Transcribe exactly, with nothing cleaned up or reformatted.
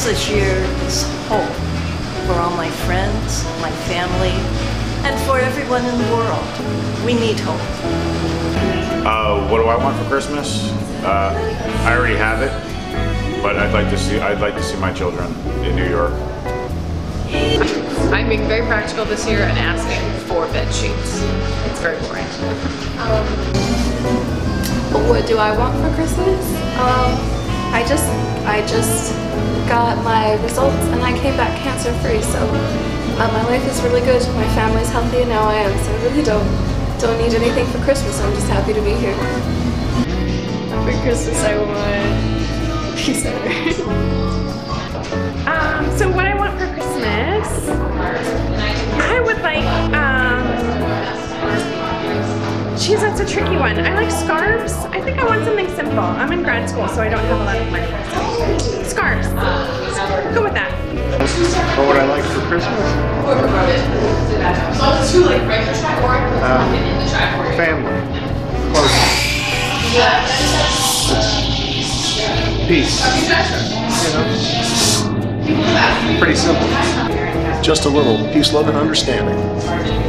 this year is hope for all my friends, my family, and for everyone in the world. We need hope. Uh, what do I want for Christmas? Uh, I already have it, but I'd like to see I'd like to see my children in New York. I'm being very practical this year and asking for bed sheets. It's very boring. Um, what do I want for Christmas? Um, I just I just got my results and I came back cancer free. So uh, my life is really good. My family's healthy and now I am. So I really don't don't need anything for Christmas. I'm just happy to be here. For Christmas, I want peace on earth. Um, so what I want for Christmas, I would like, um, geez, that's a tricky one. I like scarves. I think I want something simple. I'm in grad school, so I don't have a lot of money. So, scarves. Go with that. What would I like for Christmas? Uh, family. Close. Peace. You know? Pretty simple. Just a little peace, love, and understanding.